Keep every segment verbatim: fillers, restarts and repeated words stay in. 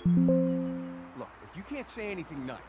Look, if you can't say anything nice...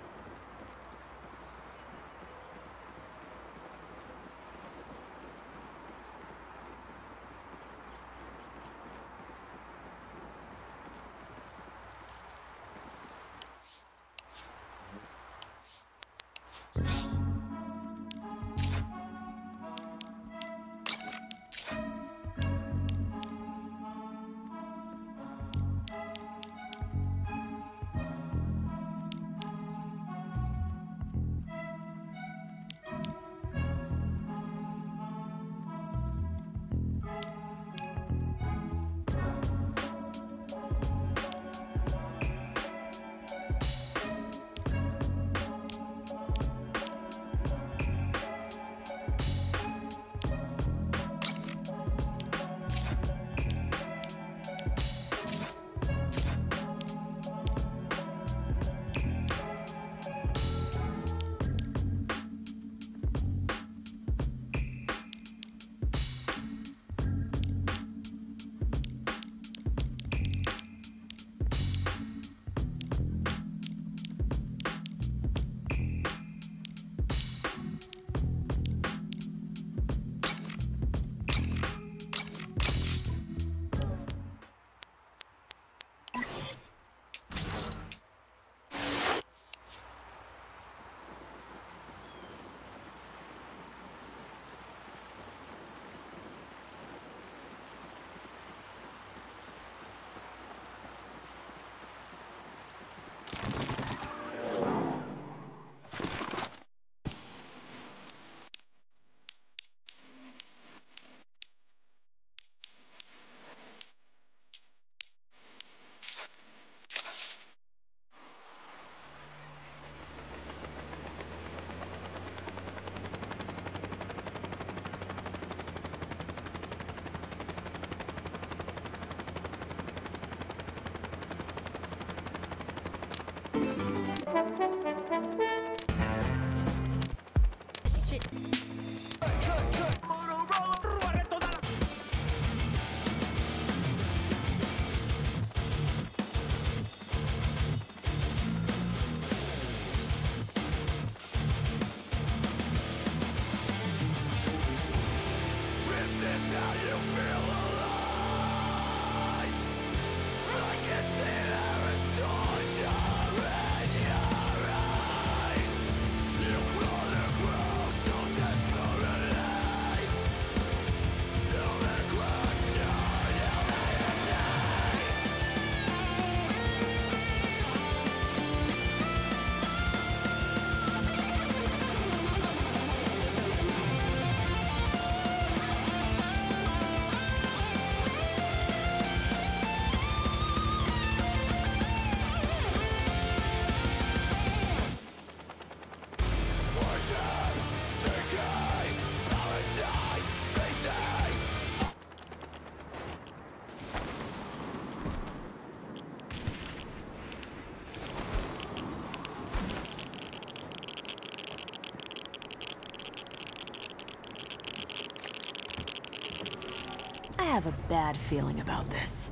I have a bad feeling about this.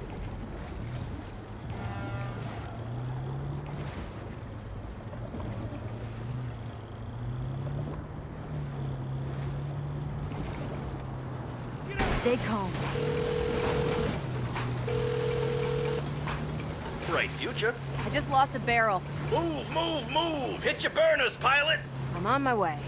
Stay calm. Right, future. I just lost a barrel. Move, move, move! Hit your burners, pilot! I'm on my way.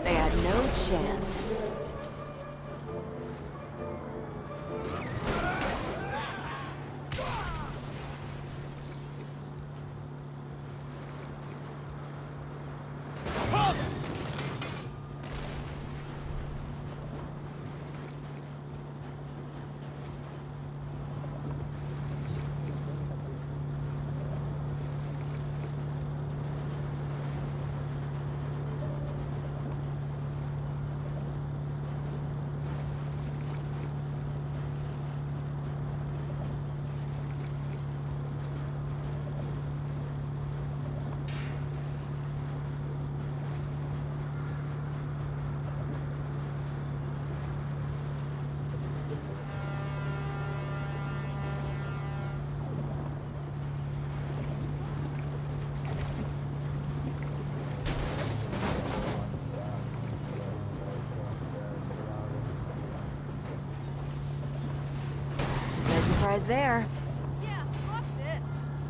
They had no chance. No surprise there. Yeah, fuck this.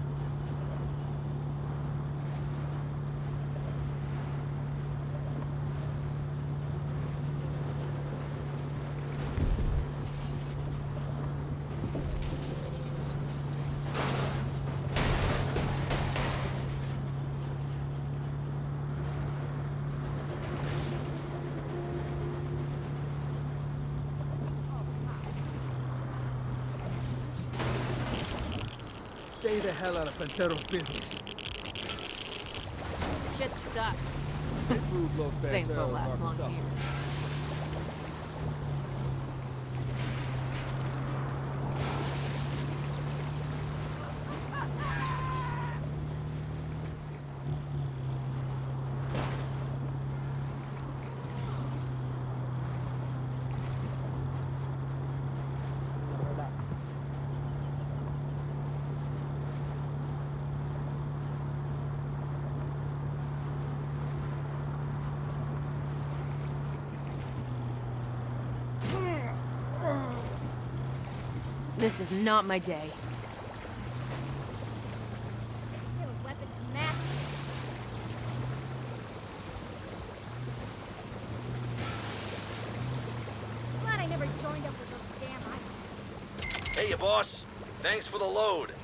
Stay the hell out of Pantero's business. Shit sucks. Food blows Things Pantero won't last apart long himself. here. This is not my day. Their weapon's massive. Glad I never joined up with those damn items. Hey, you boss. Thanks for the load.